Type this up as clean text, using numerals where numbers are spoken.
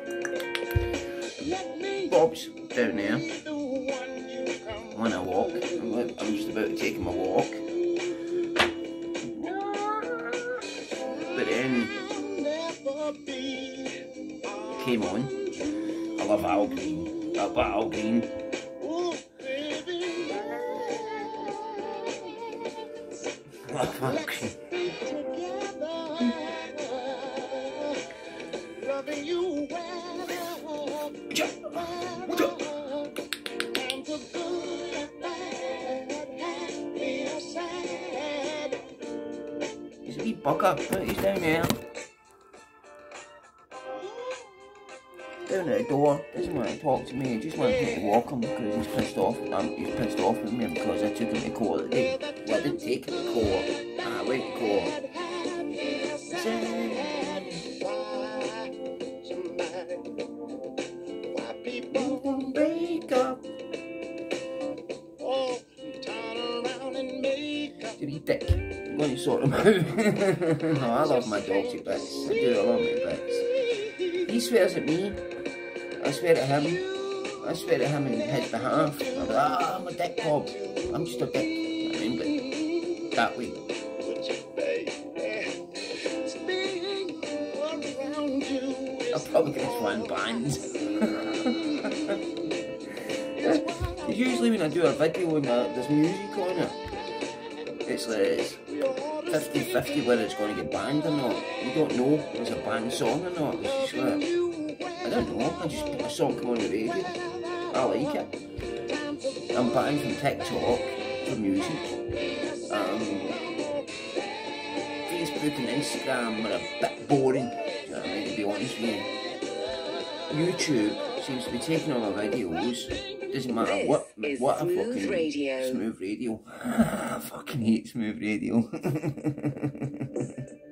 Bob's down there on a walk. I'm just about to take him a walk. But then came on. I love Al Green. I love Al Green. I love Al Green. He's a wee bugger, but he's down there. Down at the door, doesn't want to talk to me, he just wants me to walk him because he's pissed off. He's pissed off with me because I took him to court today. Well, I didn't take him to court, I went to court. Break up. To be dick. I'm going to sort him out. No, I love my dog to bits. I do, I love my bits. He swears at me. I swear at him. I swear at him in his behalf. I'm like, I'm a dick, Bob. I'm just a dick. I mean, but that way. I'm probably going to find bands. Usually when I do a video and there's music on it, it's like 50-50 whether it's going to get banned or not. You don't know if it's a banned song or not. It's just like, I don't know, I just put a song come on the radio. I like it. I'm banned from TikTok for music. Facebook and Instagram are a bit boring, do you know what I mean, to be honest with you. YouTube seems to be taking all my videos. Doesn't matter what I fucking radio. Smooth radio. I fucking hate smooth radio.